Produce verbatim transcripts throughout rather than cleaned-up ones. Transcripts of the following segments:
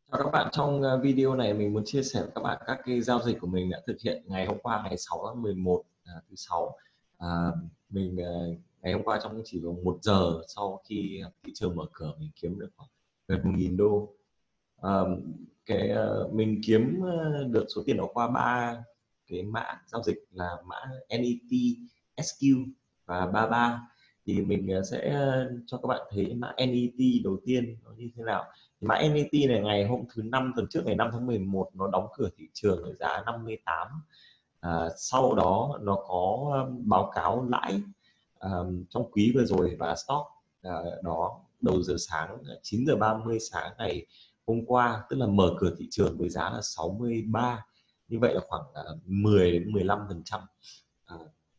Chào các bạn, trong ờ, video này mình muốn chia sẻ với các bạn các cái giao dịch của mình đã thực hiện ngày hôm qua ngày sáu tháng mười một, à, thứ sáu. À, mình ờ, ngày hôm qua trong chỉ vòng một giờ sau khi thị trường mở cửa mình kiếm được khoảng gần một nghìn đô. À, cái ờ, mình kiếm ờ, được số tiền đó qua ba cái mã giao dịch là mã en e tê, ét kiu và ba ba. Thì mình ờ, sẽ ờ, cho các bạn thấy mã en e tê đầu tiên nó như thế nào. Mã en e tê này ngày hôm thứ năm tuần trước ngày năm tháng mười một nó đóng cửa thị trường ở giá năm mươi tám. À, sau đó nó có um, báo cáo lãi um, trong quý vừa rồi và stock à, đó đầu giờ sáng chín giờ ba mươi sáng ngày hôm qua, tức là mở cửa thị trường với giá là sáu mươi ba, như vậy là khoảng uh, mười đến mười lăm phần trăm à,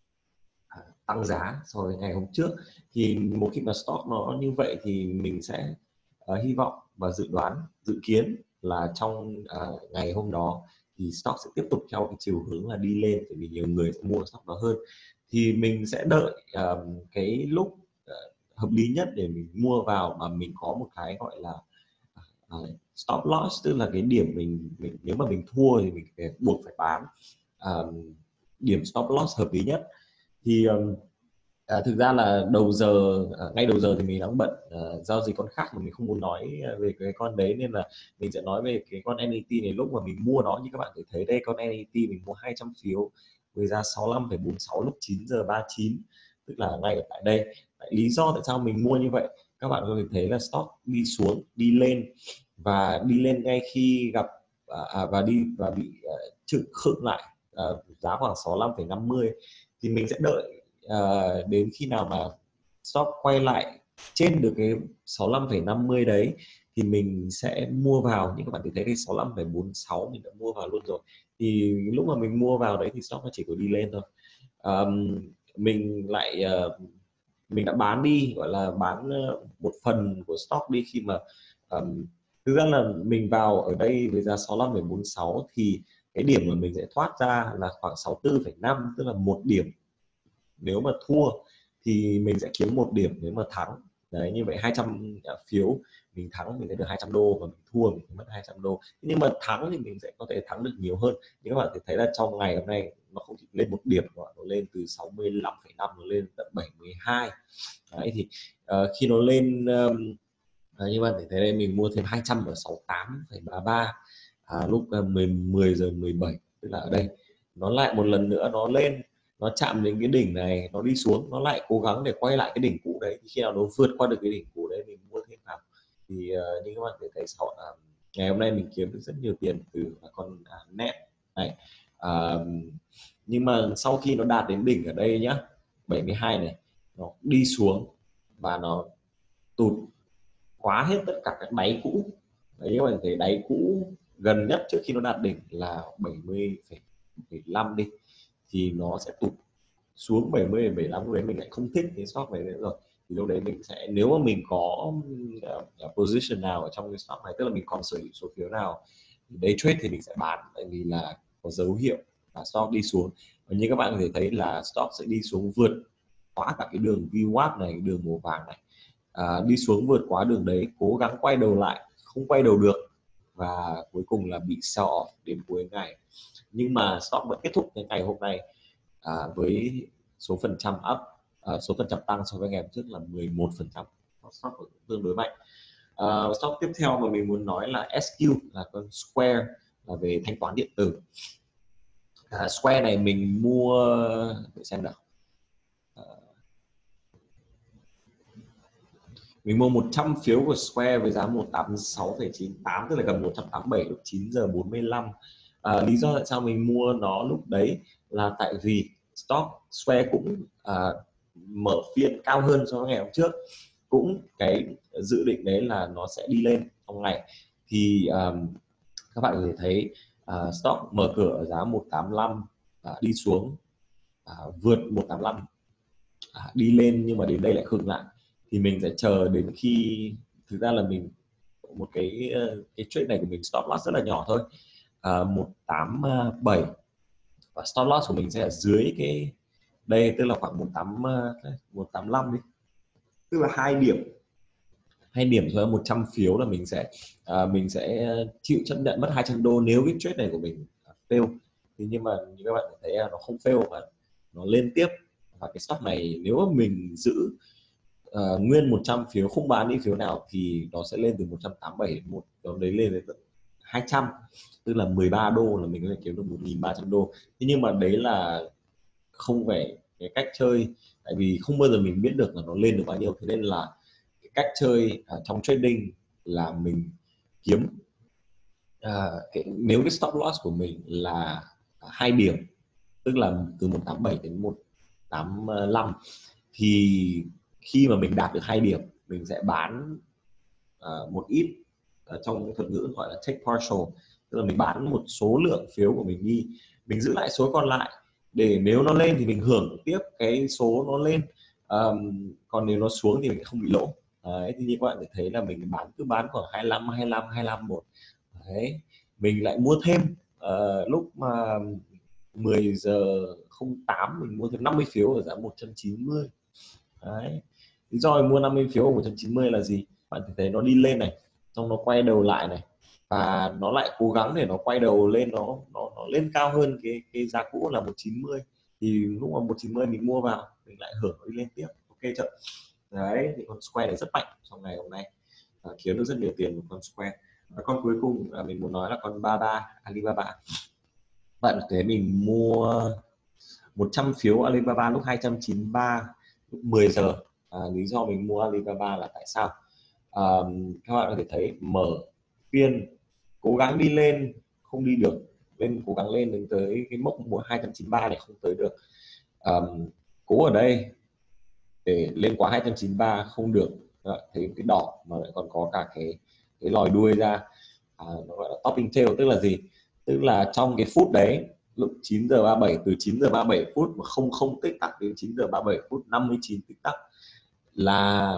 à, tăng giá so với ngày hôm trước. Thì một khi mà stock nó như vậy thì mình sẽ uh, hy vọng và dự đoán dự kiến là trong uh, ngày hôm đó thì stock sẽ tiếp tục theo cái chiều hướng là đi lên, bởi vì nhiều người sẽ mua stock đó hơn. Thì mình sẽ đợi uh, cái lúc uh, hợp lý nhất để mình mua vào, mà mình có một cái gọi là uh, stop loss, tức là cái điểm mình, mình nếu mà mình thua thì mình phải buộc phải bán. Uh, điểm stop loss hợp lý nhất thì um, À, thực ra là đầu giờ à, ngay đầu giờ thì mình đang bận à, giao dịch con khác mà mình không muốn nói à, về cái con đấy, nên là mình sẽ nói về cái con en e tê này. Lúc mà mình mua nó, như các bạn có thể thấy đây, con en e tê mình mua hai trăm phiếu với giá sáu mươi lăm phẩy bốn mươi sáu lúc chín giờ ba mươi chín, tức là ngay ở tại đây. Tại lý do tại sao mình mua như vậy, các bạn có thể thấy là stock đi xuống đi lên, và đi lên ngay khi gặp à, à, và đi và bị à, trự khựng lại à, giá khoảng sáu mươi lăm phẩy năm mươi. Thì mình sẽ đợi uh, đến khi nào mà stock quay lại trên được cái sáu mươi lăm phẩy năm mươi đấy thì mình sẽ mua vào. Nhưng các bạn thấy đây sáu mươi lăm phẩy bốn mươi sáu mình đã mua vào luôn rồi. Thì lúc mà mình mua vào đấy thì stock nó chỉ có đi lên thôi. um, mình lại uh, mình đã bán đi, gọi là bán uh, một phần của stock đi, khi mà um, thực ra là mình vào ở đây với giá sáu mươi lăm phẩy bốn mươi sáu thì cái điểm mà mình sẽ thoát ra là khoảng sáu mươi tư phẩy năm, tức là một điểm nếu mà thua thì mình sẽ kiếm một điểm nếu mà thắng. Đấy, như vậy hai trăm phiếu mình thắng mình sẽ được hai trăm đô, và mình thua mình mất hai trăm đô. Nhưng mà thắng thì mình sẽ có thể thắng được nhiều hơn. Nhưng các bạn thể thấy là trong ngày hôm nay nó không chỉ lên một điểm mà nó lên từ sáu mươi lăm phẩy năm nó lên tận bảy mươi hai. Đấy, thì uh, khi nó lên um, uh, như bạn thể thấy đây, mình mua thêm hai trăm ở sáu mươi tám phẩy ba mươi ba à, lúc uh, mười, mười giờ mười bảy, tức là ở đây nó lại một lần nữa nó lên, nó chạm đến cái đỉnh này, nó đi xuống, nó lại cố gắng để quay lại cái đỉnh cũ đấy. Thì khi nào nó vượt qua được cái đỉnh cũ đấy mình mua thêm vào. Thì uh, như các bạn thể thấy sau uh, ngày hôm nay mình kiếm được rất nhiều tiền từ con uh, net này. Uh, nhưng mà sau khi nó đạt đến đỉnh ở đây nhá, bảy mươi hai này, nó đi xuống và nó tụt khóa hết tất cả các đáy cũ. Đấy, các bạn thấy đáy cũ gần nhất trước khi nó đạt đỉnh là bảy mươi phẩy năm đi, thì nó sẽ tụt xuống bảy mươi bảy mươi lăm. Lúc đấy mình lại không thích cái stock này nữa rồi. Thì lúc đấy mình sẽ, nếu mà mình có uh, position nào ở trong cái stock này, tức là mình còn sở hữu số phiếu nào day trade, thì mình sẽ bán, tại vì là có dấu hiệu là stock đi xuống. Và như các bạn có thể thấy là stock sẽ đi xuống vượt quá cả cái đường vê vê này, đường màu vàng này, à, đi xuống vượt quá đường đấy, cố gắng quay đầu lại không quay đầu được, và cuối cùng là bị sell off đến cuối ngày. Nhưng mà stock vẫn kết thúc cái ngày hôm nay à, với số phần trăm up, à, số phần trăm tăng so với ngày hôm trước là mười một phần trăm. Stock tương đối mạnh. À, stock tiếp theo mà mình muốn nói là ét kiu, là con Square, là về thanh toán điện tử. à, Square này mình mua, để xem nào, à, mình mua một trăm phiếu của Square với giá một trăm tám mươi sáu phẩy chín tám, tức là gần một trăm tám mươi bảy lúc chín giờ bốn mươi lăm. À, lý do tại sao mình mua nó lúc đấy là tại vì stock Square cũng à, mở phiên cao hơn so với ngày hôm trước, cũng cái dự định đấy là nó sẽ đi lên trong ngày. Thì um, các bạn có thể thấy uh, stock mở cửa ở giá một trăm tám mươi lăm, uh, đi xuống, uh, vượt một trăm tám mươi lăm, uh, đi lên, nhưng mà đến đây lại khựng lại. Thì mình sẽ chờ đến khi, thực ra là mình một cái cái trade này của mình stop loss rất là nhỏ thôi, uh, một trăm tám mươi bảy, và stop loss của mình sẽ ở dưới cái đây, tức là khoảng một trăm tám mươi, một trăm tám mươi lăm đi, tức là hai điểm hai điểm cho một trăm phiếu là mình sẽ à, mình sẽ chịu chấp nhận mất hai trăm đô nếu cái trade này của mình fail. Thì nhưng mà như các bạn thấy là nó không fail và nó lên tiếp, và cái stock này nếu mà mình giữ uh, nguyên một trăm phiếu không bán đi phiếu nào thì nó sẽ lên từ một trăm tám mươi bảy đến một đó đấy lên đến hai trăm, tức là mười ba đô là mình có thể kiếm được một nghìn ba trăm đô. Thế nhưng mà đấy là không phải cái cách chơi, tại vì không bao giờ mình biết được là nó lên được bao nhiêu. Thế nên là cái cách chơi ở trong trading là mình kiếm à, cái, nếu cái stop loss của mình là hai điểm, tức là từ một trăm tám mươi bảy đến một trăm tám mươi lăm, thì khi mà mình đạt được hai điểm mình sẽ bán uh, một ít, uh, trong thuật ngữ gọi là take partial, tức là mình bán một số lượng phiếu của mình đi, mình giữ lại số còn lại để nếu nó lên thì mình hưởng tiếp cái số nó lên, um, còn nếu nó xuống thì mình không bị lỗ. Đấy, thì như các bạn thấy là mình bán cứ bán khoảng hai mươi lăm hai mươi lăm hai mươi lăm một. Đấy, mình lại mua thêm uh, lúc mà mười giờ không tám mình mua thêm năm mươi phiếu ở giá một trăm chín mươi. Đấy, lý do mình mua năm mươi phiếu ở một trăm chín mươi là gì? Bạn thấy nó đi lên này, xong nó quay đầu lại này, và nó lại cố gắng để nó quay đầu lên, nó nó, nó lên cao hơn cái cái giá cũ là một trăm chín mươi, thì lúc mà một trăm chín mươi mình mua vào mình lại hưởng đi lên tiếp. Ok chưa? Đấy, thì con Square này rất mạnh trong ngày hôm nay, à, kiếm được rất nhiều tiền một con Square. Và con cuối cùng là mình muốn nói là con ba ba Alibaba. Bạn thấy mình mua một trăm phiếu Alibaba lúc hai trăm chín mươi ba lúc mười giờ. À, lý do mình mua Alibaba là tại sao? À, các bạn có thể thấy mở phiên cố gắng đi lên không đi được, lên cố gắng lên đến tới cái mốc mua hai trăm chín mươi ba này không tới được, à, cố ở đây để lên quá hai trăm chín mươi ba không được. Các bạn thấy cái đỏ mà lại còn có cả cái cái lòi đuôi ra, à, nó gọi là topping tail, tức là gì? Tức là trong cái phút đấy lúc chín giờ ba mươi bảy, từ chín giờ ba mươi bảy phút mà không không tích tắc đến chín giờ ba mươi bảy phút năm mươi chín tích tắc là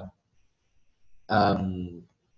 um,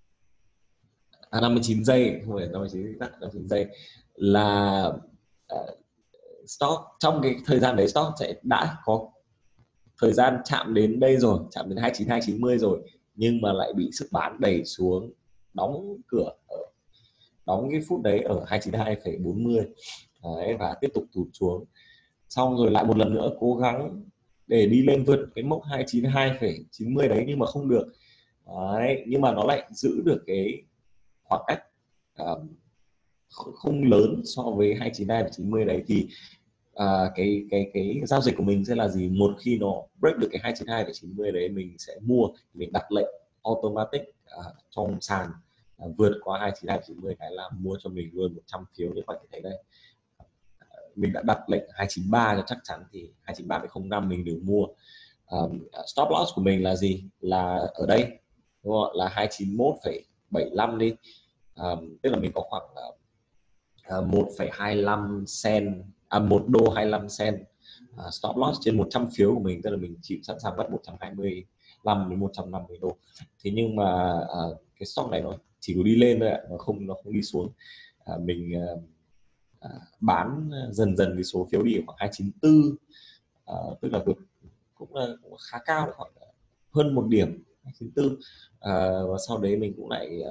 à, năm mươi chín giây, không phải năm mươi chín tích tắc, năm mươi chín giây là uh, stock trong cái thời gian đấy stock sẽ đã có thời gian chạm đến đây rồi, chạm đến hai mươi chín hai chín mươi rồi, nhưng mà lại bị sức bán đẩy xuống, đóng cửa ở đóng cái phút đấy ở hai chín hai phẩy bốn mươi. Đấy, và tiếp tục tụt xuống, xong rồi lại một lần nữa cố gắng để đi lên vượt cái mốc hai chín hai phẩy chín mươi đấy nhưng mà không được. Đấy, nhưng mà nó lại giữ được cái khoảng cách uh, không lớn so với hai chín hai phẩy chín mươi đấy, thì uh, cái cái cái giao dịch của mình sẽ là gì? Một khi nó break được cái hai chín hai phẩy chín mươi đấy mình sẽ mua, mình đặt lệnh automatic uh, trong sàn uh, vượt qua hai chín hai chín mươi cái là mua cho mình luôn một trăm phiếu. Như các bạn thấy đây, mình đã đặt lệnh hai chín ba cho chắc chắn thì hai chín ba phẩy không năm mình đều mua. Um, stop loss của mình là gì? Là ở đây, đúng không? Là hai chín mốt phẩy bảy lăm đi, um, tức là mình có khoảng uh, một phẩy hai lăm cent, à, một đô hai lăm cent uh, stop loss trên một trăm phiếu của mình, tức là mình chịu sẵn sàng mất một trăm hai mươi lăm đến một trăm năm mươi đô. Thế nhưng mà uh, cái stock này nó chỉ có đi lên thôi ạ, nó không nó không đi xuống. Uh, mình uh, À, bán dần dần cái số phiếu đi khoảng hai chín tư, à, tức là vượt cũng là cũng khá cao, khoảng hơn một điểm hai chín tư, à, và sau đấy mình cũng lại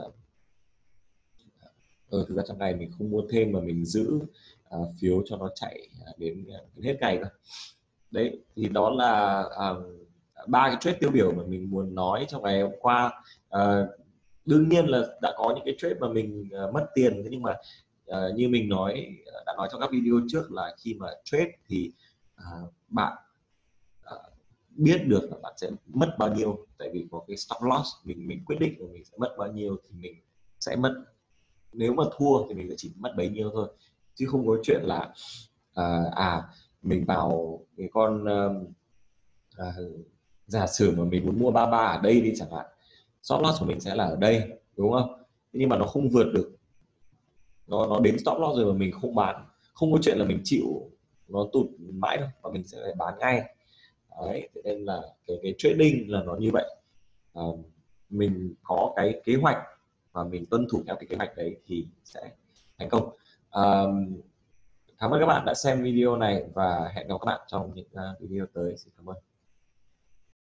ở thực ra trong ngày mình không mua thêm mà mình giữ à, phiếu cho nó chạy đến, đến hết ngày thôi. Đấy, thì đó là ba à, cái trade tiêu biểu mà mình muốn nói trong ngày hôm qua. À, đương nhiên là đã có những cái trade mà mình uh, mất tiền, thế nhưng mà uh, như mình nói đã nói trong các video trước là khi mà trade thì uh, bạn uh, biết được là bạn sẽ mất bao nhiêu, tại vì có cái stop loss mình mình quyết định là mình sẽ mất bao nhiêu thì mình sẽ mất, nếu mà thua thì mình sẽ chỉ mất bấy nhiêu thôi, chứ không có chuyện là uh, à mình vào cái con uh, uh, giả sử mà mình muốn mua ba ba ở đây đi chẳng hạn, stop loss của mình sẽ là ở đây, đúng không? Nhưng mà nó không vượt được, nó nó đến stop loss rồi mà mình không bán, không có chuyện là mình chịu nó tụt mãi đâu, mà mình sẽ phải bán ngay. Đấy, thế nên là cái cái trading là nó như vậy. À, mình có cái kế hoạch và mình tuân thủ theo cái kế hoạch đấy thì sẽ thành công. À, cảm ơn các bạn đã xem video này và hẹn gặp các bạn trong những video tới. Xin cảm ơn.